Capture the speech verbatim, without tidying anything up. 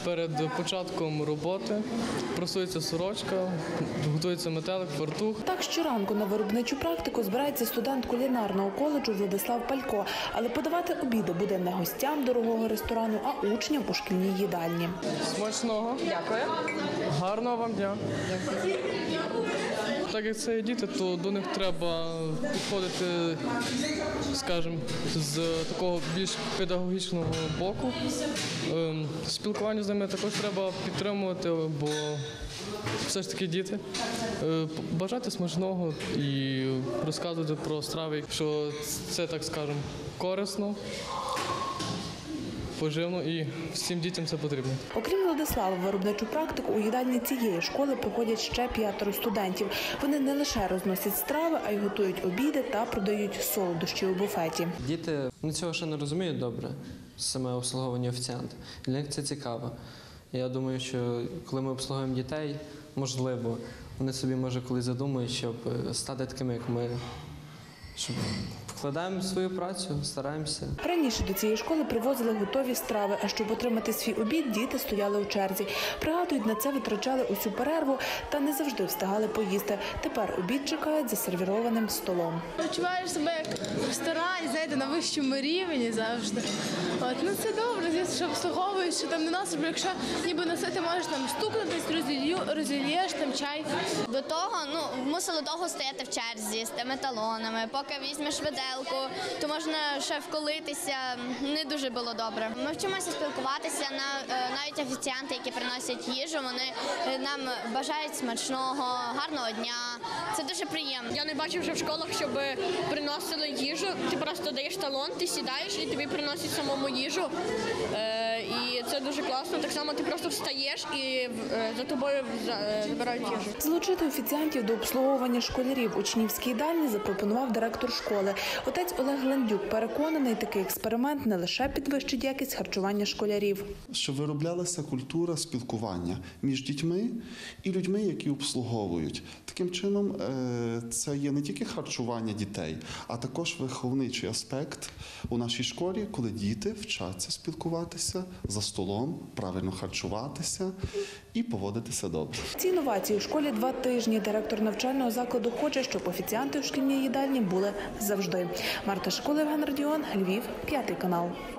перед початком роботи прасується сорочка, готується метелик, фартух. Так щоранку на виробничу практику збирається студент кулінарного коледжу Владислав Палько. Але подавати обіди буде не гостям дорогого ресторану, а учням у шкільній їдальні. Смачного. Дякую. Гарного вам дня. Так як це діти, то до них треба підходити, скажімо, з такого більш педагогічного боку. Спілкування з ними також треба підтримувати, бо все ж таки діти. Бажати смачного і розказувати про страви, що це, так скажемо, корисно, поживно і всім дітям це потрібно. Окрім Владислава, виробничу практику у їдальні цієї школи проходять ще п'ятеро студентів. Вони не лише розносять страви, а й готують обіди та продають солодощі у буфеті. Діти ну, цього ще не розуміють добре, саме обслуговування офіціанта. Для них це цікаво. Я думаю, що коли ми обслуговуємо дітей, можливо, вони собі, може, колись задумають, щоб стати такими, як ми, щоб вкладаємо свою працю, стараємося. Раніше до цієї школи привозили готові страви, а щоб отримати свій обід, діти стояли у черзі. Пригадують, на це витрачали усю перерву та не завжди встигали поїсти. Тепер обід чекають за сервірованим столом. Відчуваєш себе як в ресторані, знаєте, на вищому рівні завжди. От, ну це добре, звісно, що обслуговуєш, що там не нас, бо якщо ніби на це ти можеш там стукнутись, розільєш там чай. До того, ну, мусило довго стояти в черзі з тими талонами, поки візьмеш виделку, то можна ще вколитися, не дуже було добре. Ми вчимося спілкуватися, навіть офіціанти, які приносять їжу, вони нам бажають смачного, гарного дня. Це дуже приємно. Я не бачив вже в школах, щоб приносили їжу. Ти просто даєш талон, ти сідаєш і тобі приносять самому їжу. Е, і це дуже класно. Так само ти просто встаєш і е, за тобою забирають їжу. Залучити офіціантів до обслуговування школярів учнівській їдальні запропонував директор школи. Отець Олег Ландюк переконаний, такий експеримент не лише підвищить якість харчування школярів. Щоб вироблялася культура спілкування між дітьми і людьми, які обслуговують. Таким чином, це є не тільки харчування дітей, а також виховничий аспект у нашій школі, коли діти вчаться спілкуватися за столом, правильно харчуватися і поводитися добре. Ці інновації у школі два тижні. Директор навчального закладу хоче, щоб офіціанти у шкільній їдальні були завжди. Марта Школа, Євген Радіон, Львів, п'ятий канал.